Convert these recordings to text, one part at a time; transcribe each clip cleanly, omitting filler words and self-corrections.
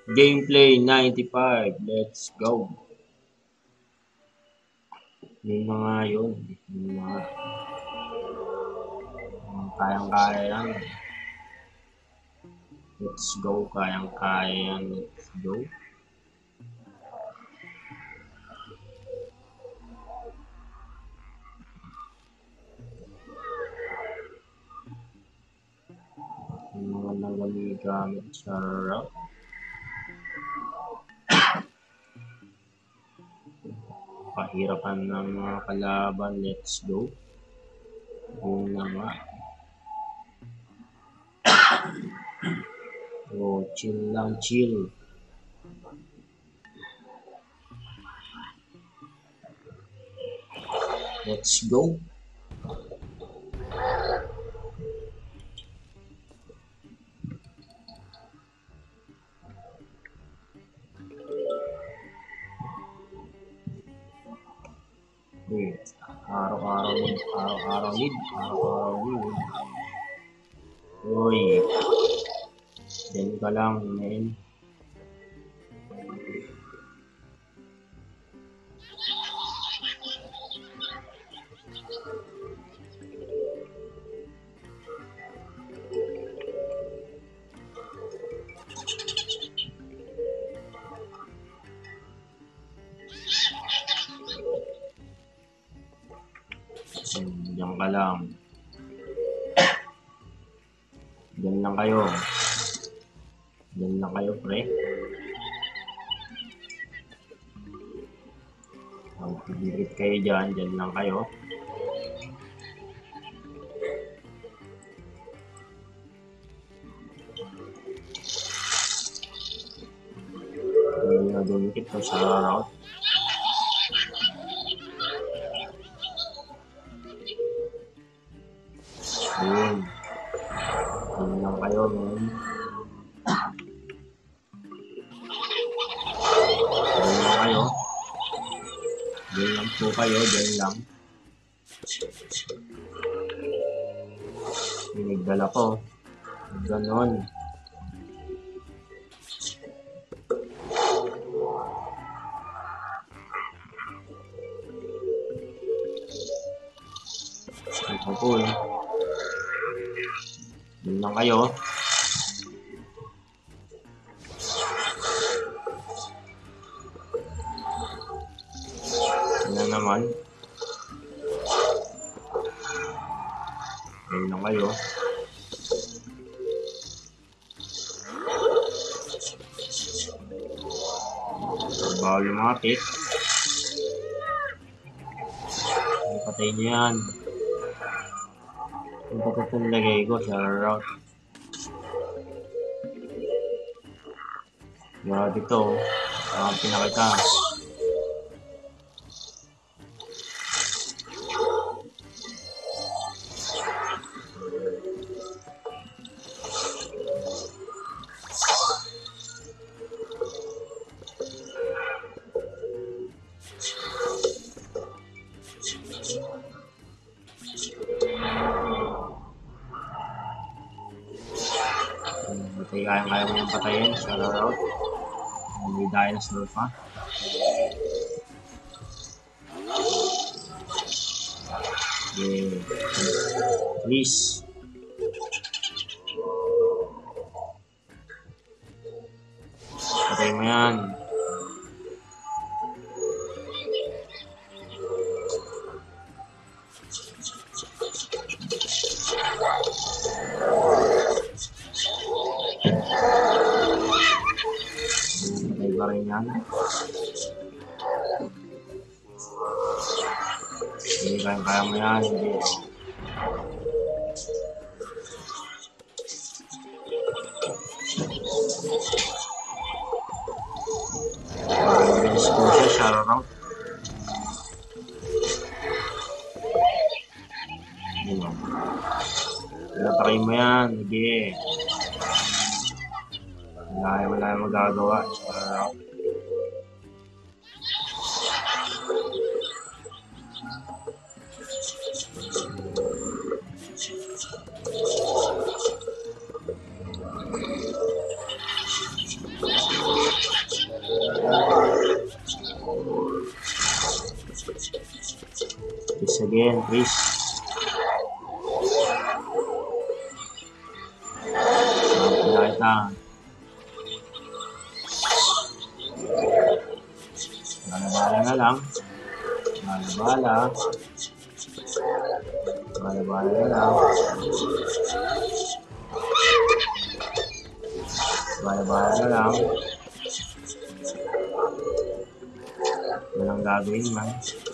Gameplay 95. Let's go. Yung mga yun. Yung mga kayang-kaya yan. Let's go. Kayang-kaya yan. Let's go. Yung mga nagagamit sa route. Pahirapan ng mga kalaban. Let's go. Yun na nga. Oh, chill lang, chill. Let's go. Wait, araw-araw need. Uy, yan ka lang, men. Diyan ka lang. Diyan lang kayo. Diyan lang kayo, pre. Magpipigit kayo dyan. Diyan lang kayo. Hindi na dumikit ko sa route. Ayun. Diyan lang kayo, men. Diyan lang kayo. Diyan lang po kayo. Diyan lang. Pinigdala ko. Ganon. Ito po eh. Diyan lang kayo. Yan naman. Diyan lang kayo. Bawal lumapit. Patay niyo yan. Yung pagkatong lagay ko sa route. Grabe to. Pinakita. Kaya mo yung patayin sa route. Hindi dinosaur pa. Okay. Please. Patay mo yan. Patay pa rin yan. Hindi kaya mo yan. Hindi. Bilis ko siya sa route. Pinatry mo yan. Hindi. Wala yung magagawa sa route. Chris again, Chris. Kita. Bala-bala na lang. Bala-bala. Bala-bala na lang. Bala-bala na lang. Walang gagawin man.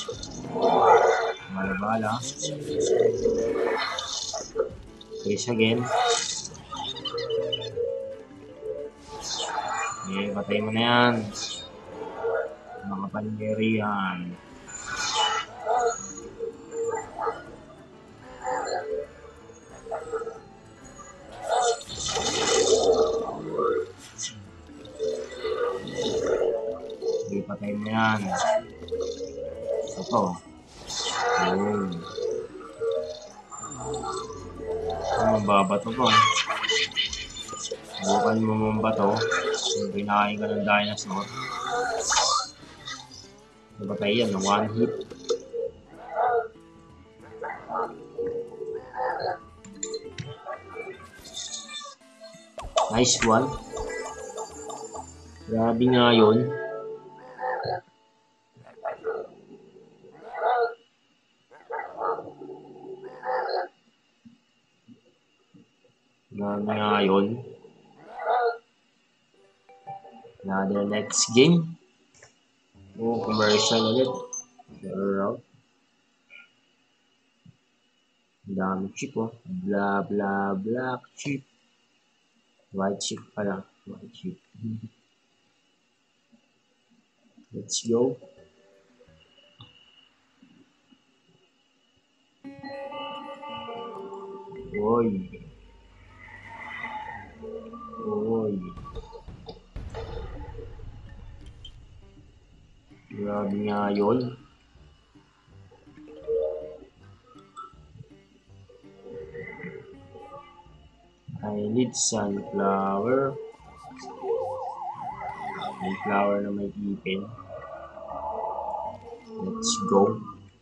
Bala-bala. Chris again. Okay, patay mo na yan. Mga pangyarihan. Okay, patay mo yan. Ito. Ayun. Mababato ko. Bukan mo mong bato. Binahin ka ng dinosaur. Nabatay yan, na one hit. Nice one. Grabe nga yun. Grabe nga yun. Another next game. Oh, commercial ulit. Sure. Dami chip oh. Blah blah black chip. White chip pala. White chip. Let's go. Oy. Oy. Grabe nga yun. I need sunflower. Sunflower na may ipin. Let's go.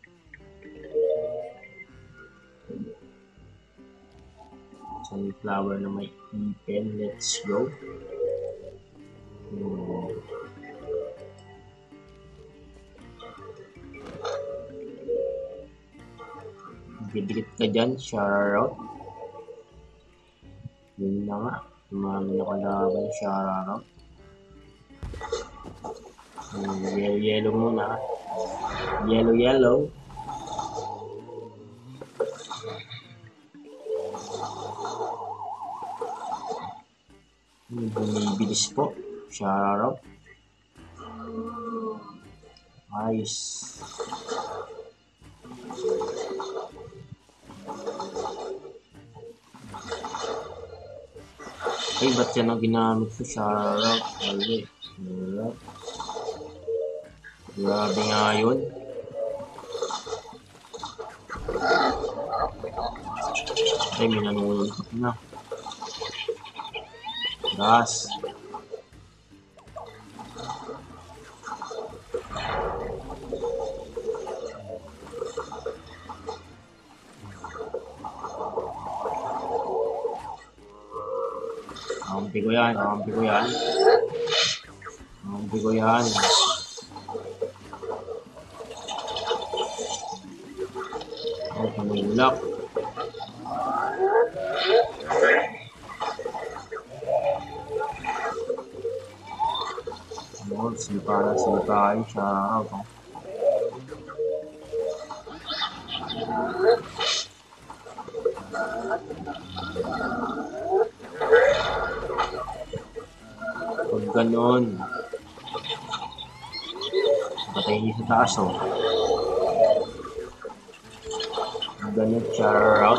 Sunflower na may ipin. Let's go. Dikit-dikit ka dyan, shoutout. Yun na nga, tumami na kalaban, shoutout. Yellow muna. Yellow. Bumibilis po, shoutout. Nice. Ay, ba't yan ang ginamit ko? Shoutout. Grabe nga yun. Ay, may nanuluntok na. Gas. Kampi ko yan. Oh, tumulak. Oh, sipa siya. Okay. Pag ganon, patay niyo sa taas oh. Ganon, shoutout.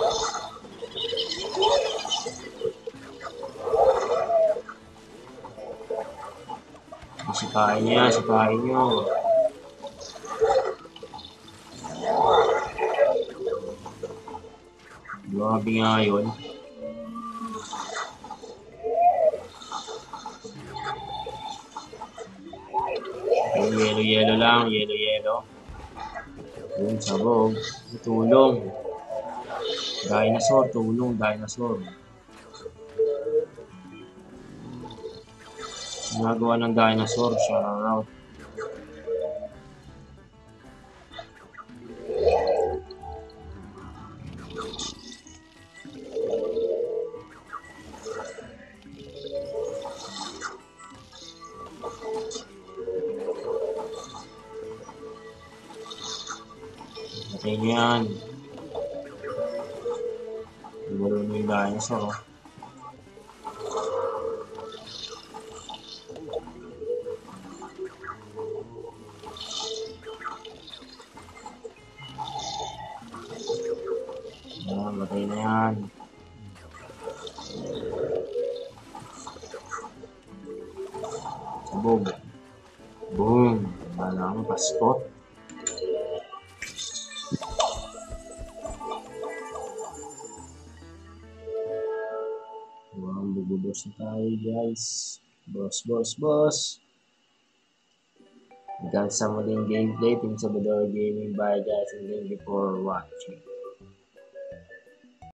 Sipahin niyo. Grabe nga yun. Yellow lang, yellow. Yung sabog. Tulong. Dinosaur, tulong, dinosaur. Ginagawa ng dinosaur, shout out. Patay nyo yan. Siguro na yung dinosaur, oh. Ayan, patay na yan. Sabog. Boom. Wala kang paspot. Wow, bububos na tayo, guys. Boss. Hanggang sa muling gameplay, Team Sabador Gaming. Bye, guys, and thank you for watching.